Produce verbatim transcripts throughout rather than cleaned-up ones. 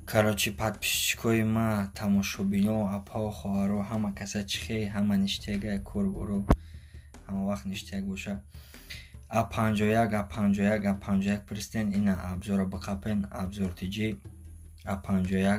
Короче, подписчикои ма, тамошобино, апо, хоҳаро, ҳама каса чихе, ҳама ништяга, курбуру, ҳама вақт ништяг боша. А панҷоҳ и як, А панҷоҳ и як, А панҷоҳ и як пристен, ина абзора биқапен, абзор тиҷи, А панҷоҳ и як.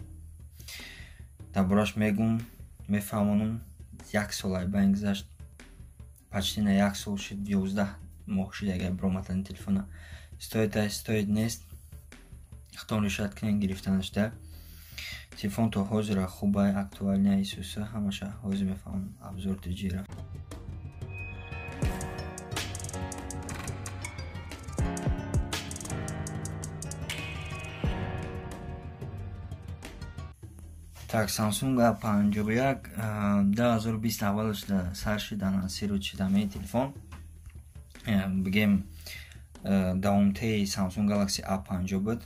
Dabураш мегум, мефаҳмонум, як сол ай байн гузашт. Почти на як сол шуд, ёздаҳ моҳ шуд, агар биромадани телефона. Стоит ай, стоит нест. Хтон решат кинен гирифтанашда. Телефон то ҳозира хубай, актуалния исуса, ҳамаша ҳозир мефаҳмам, абзор тиҷира. Так, Samsung А панҷоҳ и як две тысячи бист аввалаш да сар шуд анонсируд шуд ҳамаи телефон. Бигем давомтаи Samsung Galaxy А панҷоҳ буд.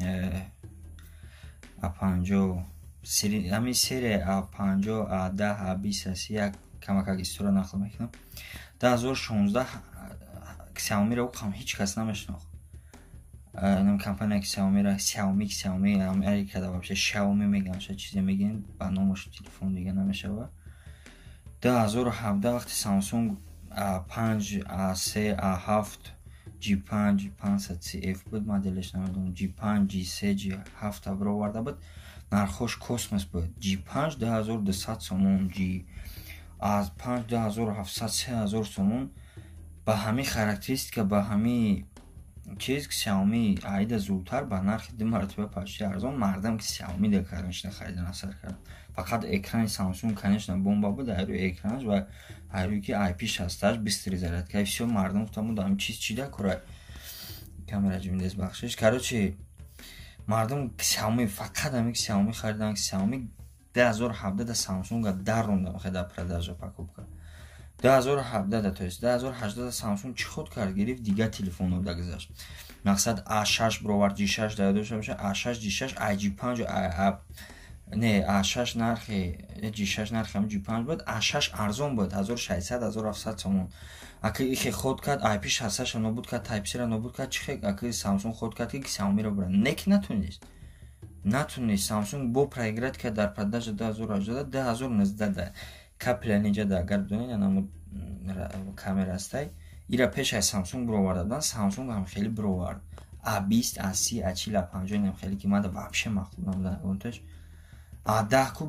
А панҷоҳ ҳамин серия А панҷоҳ, А даҳ, А бист, А си як камакак истора нақл мекунам. две тысячи шонздаҳ Xiaomi-ро ҳеҷ кас намешинохт. Инам компания Xiaomi-ро Xiaomi Xiaomi Америкада вообще Xiaomi меган, ша чизе мегин, ба номаш телефон дига намешава. две тысячи ҳабдаҳ вақти Samsung А панҷ, А се, А ҳафт, Джи панҷ, панҷсад си эф буд, моделеш намедонам, Джи панҷ, Джи се, Джи ҳафт бароварда буд. Нархош космос буд. Джи панҷ две ҳазору дусад сомон, Джи А панҷ две ҳазору ҳафтсад, се ҳазор сомон. Ба ҳамин характеристика, ба ҳамин чиз Xiaomi айда зудтар ба нархи ду маратиба почти арзон. Мардам ки Xiaomi да конечно харидан асар кард. Фақат экрани Samsung конечно бомба буд, айрӯи экранаш ва айрӯи ки ай пи шасташ бистри зарядка. Всё мардам гуфтам дам чиз чида кора. Камера ҷимдес бахшиш. Короче, мардам Xiaomi фақат ҳамин Xiaomi харидан. Xiaomi две тысячи ҳабдаҳ да Samsung дарронда хеда продажа покупка. две тысячи ҳабдаҳ да то есть две тысячи ҳаштад да Samsung чӣ ход кард, гирифт дига телефонро да гузашт. Мақсад А шаш бировард, Джи шаш да дошта боша, А шаш, Джи шаш, ай Джи панҷ, не А шаш нархи, Джи шаш нархи ҳам Джи панҷ буд. А шаш арзон буд, ҳазору шашсад, ҳазору ҳафтсад сомон. Аки ихе ход кард, ай пи шасташ нобуд кард, Type-C-ро нобуд кард, чихе аки Samsung ход кард ки Xiaomi-ро бирад. Не ки натунист. Натунист. Samsung бо проиграт кард дар продажа две тысячи ҳаштад, две тысячи нуздаҳ да капля ниҷа да агар донед анамуд камера астай. Ира пеш ай Samsung бироварда будан, Samsung ҳам хеле бировард. А бист, А си, А чил, А панҷоҳ инам хеле ки мада вообще махлуб набудан гонташ. А даҳ ку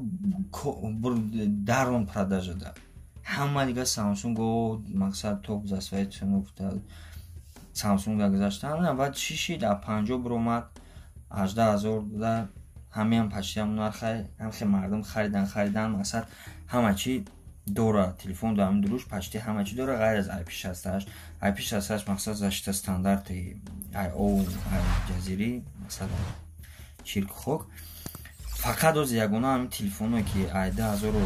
дарон продажа да. Ҳама дига Samsung го мақсад топ за свои цену гуфта Samsung да гузаштан. Ва чӣ шид А панҷоҳ биромад ҳаждаҳ ҳазор да ҳамиам почти ҳам нархай, ҳам хе мардам харидан харидан мақсад ҳама чи дора, телефон да ҳам дуруш почти ҳама чи дора ғайр аз ай пи шасташ. ай пи шасташ мақсад зашта стандарти ай о ай ҷазири мақсад чирку хок. Фақат оз ягона ҳамин телефоне ки ай две тысячи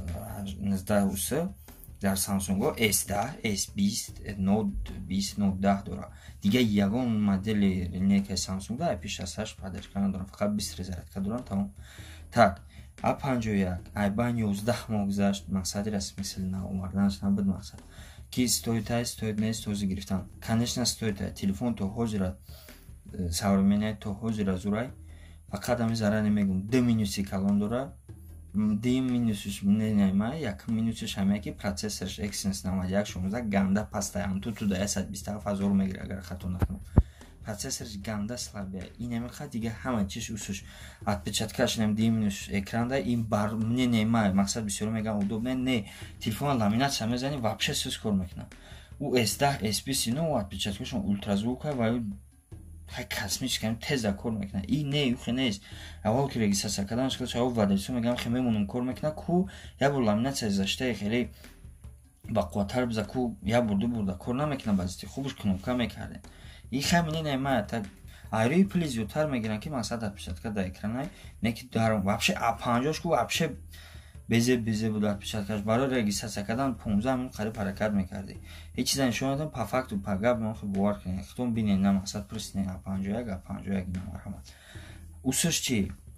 нуздаҳ уса дар Samsung эс даҳ, эс бист, Note бист, Note даҳ дора. Дига ягон модели линейкаи Samsung да ай пи шасташ поддержка надорам, фақат бистри зарядка дорам, тамом. Так, А панҷоҳ и як ай байн ёздаҳ моҳ гузашт, мақсади расмисли наомаданаш набуд мақсад. Ки стоит ай, стоит нест, ҳозир гирифтам. Конечно стоит ай, телефон то ҳозира современный, то ҳозира зурай. Фақат ҳамин зарарне мегум, ду минуси калон дора. ду минусиш ненаймай, як минусиш ҳамяе ки процессорш Exynos навад и як шонздаҳ ганда пастай, антуту да сад и бисту ҳафт ҳазор мегира агар хато накунам. Процессорш ганда слабия. Инам хат дига ҳама чиш усуш отпечаткаш нем ду минус экран да ин бар мне немай, мақсад бисёр мегам удобне, не телефон ламинатша мезани вообще сус кор мекунам. У эс даҳ, эс бист ино отпечаткаш ультразвука ва хай космически теза кор мекунад. И не юхе нест. Аввал ки регистрация кардан шкал чао владельцу мегам хе мемонам кор мекунад ку я бор ламинация зашта хеле бақувваттар биза ку я бор ду бурда кор намекунад, баъзити хубуш кнопка мекардем. И хамине немая так айрӯи пили зудтар мегиранд ки мақсад отпечатка да экранай, не ки даром вообще А панҷоҳ ку вообще безе безе буд отпечаткаш. Барои регистрация кардан понздаҳ минут қариб ҳаракат мекарди. Ҳеҷ чиза нишон надам, по факту по гап мехо бовар кунед. Хитон бинед на мақсад пурсинед А панҷоҳ и як, А панҷоҳ и як ина марҳамат. Усуш чи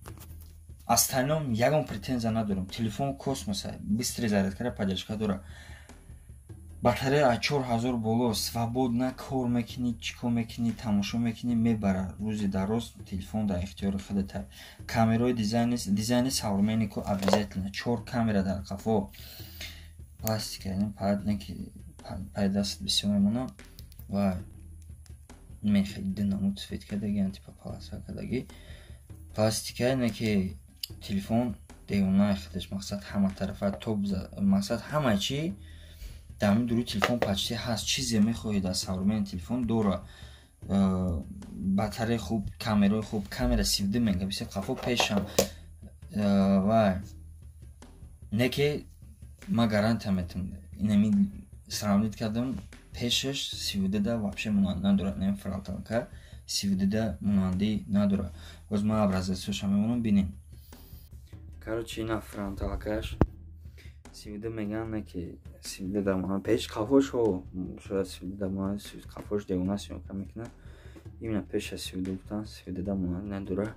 остальном ягон претензия надорам. Телефон космоса, бистри зарядкара поддержка дора. батарея чор ҳазор боло, свободна кор мекунӣ, чӣ кор мекунӣ, тамошо мекунӣ, мебара рӯзи дароз телефон дар ихтиёри худата. Камераи дизайни дизайни современный ко обязательно чор камера дар қафо. Пластика, яъне падне ки пайдаст бисёр мемона ва мехи динамут сфит кадаги яъне типа полоса кадаги. Пластика яъне ки телефон девонаи худаш мақсад ҳама тарафа топ мақсад ҳама чӣ дар дуруи телефон почти ҳаст. Чизе мехоҳед аз современный телефон дора. Батарея хуб, камераи хуб, камера сивду мегапиксел қафо пешам ва неки ма гарантия метавонам инами сравнит кардам пешаш сивдуда вообще монанд надорад, не фронталка сивдуда монанди надорад. Боз ма образцашо мемонам бинем. Короче ина фронталкаш сивда меган ки сивда дар монанд пеш қафошо шояд сивда дар монанд қафош девона сиёмка мекунад. Именно пеша сивда гуфтан сивда дар монанд надорад.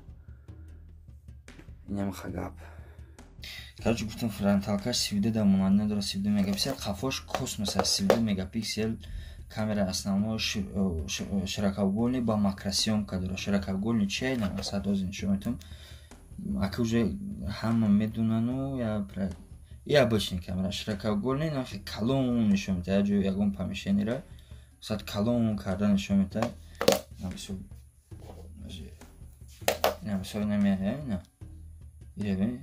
Инам хагап. Короче гуфтам фронталкаш сивда дар монанд надорад, сивда мегапиксел, қафош космос аст, сивда мегапиксел. Камера основной широкоугольный ба макросъёмка дорад. Широкоугольный чия ина мақсад оз нишон метавонам. Ака уже ҳама медонану я и обычный камера широкоугольный нахи калон нишон медиҳад ҷои ягон помещениеро мақсад калон карда нишон медиҳад. Намисол намисол намеяд ина иребин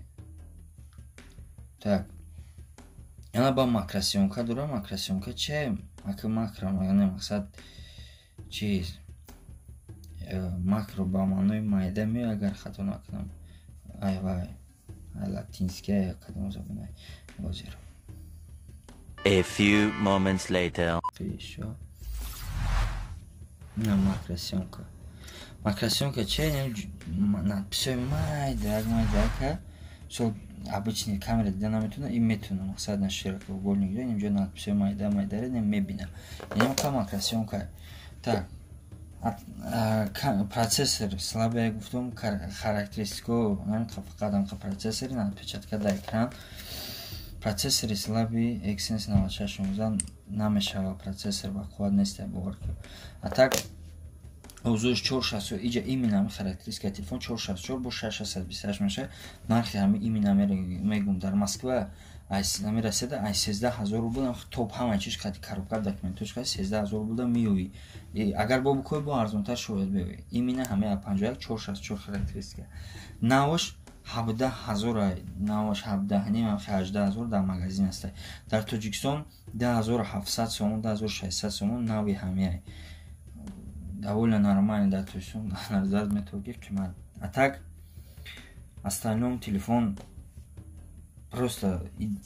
так яна ба макросъёмка дора. Макросъёмка чия? Ака макро яъне мақсад чиз макро ба маънои майда ме агар хато накунам. Ай вай латинская кадом забунай бозер. A few moments later. Еще на макросъёмка. Макросъёмка че надписой майда майдака со обычный камера дида наметуна и метуна мақсад на широкоугольник ҷо инҷо надписой майда майдаро мебина. Инам ка макросъёмка. Так процессор слабее гуфтам характеристику фақат процессори напечатка дар экран. Процессори слаби Exynos девяносто шесть шонздаҳ намешава процессор ба қувват нест бовар ки. А так озуш чор шаст иҷа именно характеристика телефон чор шаст чор бо шаш шаст бисту ҳашт меша. Нархи ҳами именно мегум дар Москва ами расида ай сенздаҳ ҳазор рубл топ ҳама чиз қати коробка документош қати сенздаҳ ҳазор рубл меёви. Агар бо букои бо арзонтар шояд беёви. Именно ҳама панҷоҳ и як чор шаст чор характеристика. Навош ҳабдаҳ ҳазор навош ҳабдаҳ ним ҳаждаҳ ҳазор дар магазин аст. Дар Тоҷикистон даҳ ҳазору ҳафтсад сомон даҳ ҳазору шашсад сомон нави ҳамия. Довольно нормально дар Тоҷикистон назар метавонед қимат. А так остальном телефон просто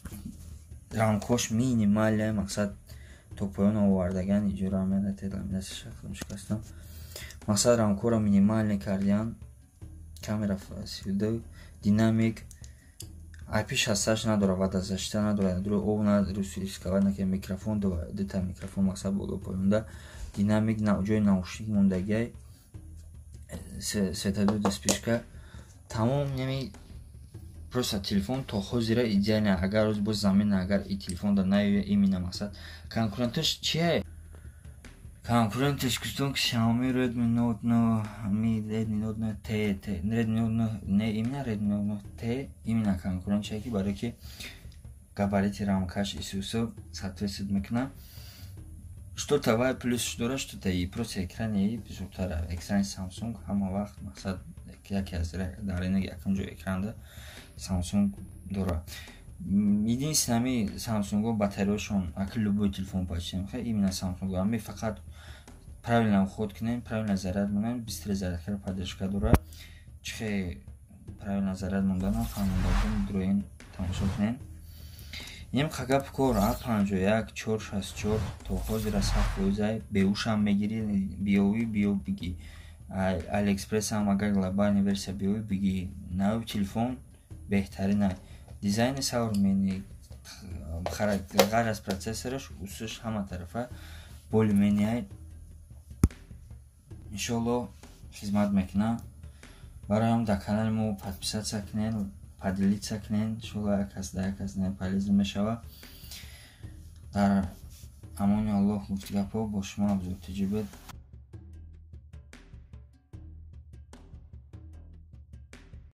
рамкош минимальная мақсад то поён овардаган иҷора менателаминас шахлам шикастам. Мақсад рамкора минимальный кардиан. Камера сивду динамик ай пи шестьдесят надора водозащита надора дуро об надорисковать наке микрофон дита микрофон мақсад боло поёнда динамик ҷои наушник мондагиай светоду диспишка тамом неми просто телефон то ҳозира идеально. Агар роз боз замин агар и телефон да наёя именно мақсад конкуренташ чия? Конкуренташ гуфтам ки Xiaomi Redmi Note нав ми Redmi Note нав T Redmi Note нав не именно Redmi Note нав T именно конкурент чия ки барои ки габарити рамкаш исусо соответствует мекунад. Что-то вай плюс что-то что-то и просто экран и бизуртар экрани Samsung ҳама вақт мақсад яке аз дар ин якам ҷо экран Samsung дора. Единственными Samsung батареяшон аки любой телефон почти мехе именно Samsung ами фақат правильно уход кунем, правильно заряд монем, бистрее зарядкаро поддержка дора. Чихе правильно заряд мондана фаҳмондагум дроин тамошо кунем. Нем хагап кор а панҷоҳ и як чор шаст чор то ҳозира сад фоиз беушам мегири биёви биё биги. AliExpress ҳам агар глобальный версия биёви биги. Нави телефон беҳтарина. Дизайни современный характер ғайр аз процессораш усуш ҳама тарафа более-менее иншолло хизмат мекунад. Бароям дар канали мо подписатсия кунед, поделитсия кунед, иншолло як аз да як аз не полезно мешава. Дар амони Аллоҳ муфтигапҳо бо шумо афзуд. Таҷрибат